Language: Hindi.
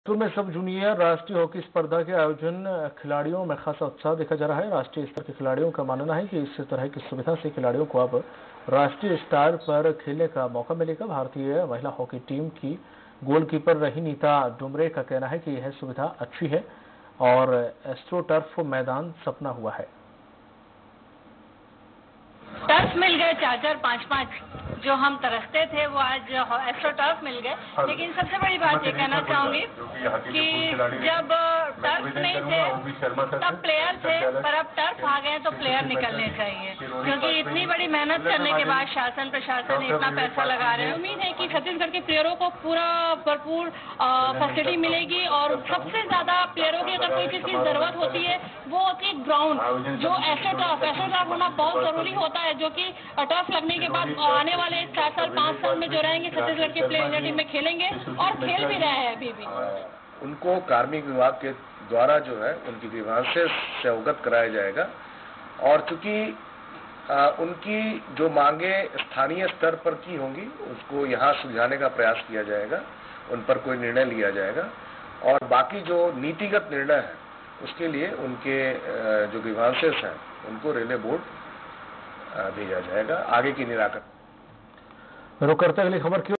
जयपुर में सब जूनियर राष्ट्रीय हॉकी स्पर्धा के आयोजन खिलाड़ियों में खासा उत्साह देखा जा रहा है। राष्ट्रीय स्तर के खिलाड़ियों का मानना है कि इस तरह की सुविधा से खिलाड़ियों को अब राष्ट्रीय स्तर पर खेलने का मौका मिलेगा। भारतीय महिला हॉकी टीम की गोलकीपर रही नीता डुमरे का कहना है कि यह सुविधा अच्छी है और एस्ट्रोटर्फ मैदान सपना हुआ है। टर्फ मिल गए 4-4, 5-5 जो हम तरसते थे वो आज एस्ट्रो टर्फ मिल गए। लेकिन सबसे बड़ी बात ये कहना चाहूंगी कि जब टर्फ नहीं थे तब प्लेयर थे, पर अब टर्फ आ गए तो प्लेयर निकलने चाहिए, क्योंकि इतनी बड़ी मेहनत करने के बाद शासन प्रशासन इतना पैसा लगा रहे हैं। उम्मीद है कि छत्तीसगढ़ के प्लेयरों को पूरा भरपूर फैसिलिटी मिलेगी और सबसे ज्यादा प्लेयरों की अगर कोई चीज की जरूरत होती है वो होती है ग्राउंड, जो एस्ट्रो टर्फ होना बहुत जरूरी होता है, जो कि टर्फ लगने के बाद आने वाले 4 साल 5 साल में जो रहेंगे छत्तीसगढ़ के प्लेयर इंडिया टीम में खेलेंगे और खेल भी रहे हैं अभी भी। उनको कार्मिक विभाग के द्वारा जो है उनकी ग्रीवांसेस से अवगत कराया जाएगा और चूंकि उनकी जो मांगे स्थानीय स्तर पर की होंगी उसको यहाँ सुलझाने का प्रयास किया जाएगा, उन पर कोई निर्णय लिया जाएगा और बाकी जो नीतिगत निर्णय है उसके लिए उनके जो ग्रीवांसेस हैं उनको रेलवे बोर्ड भेजा जाएगा। आगे की निराकरण रुक करते अगली खबर की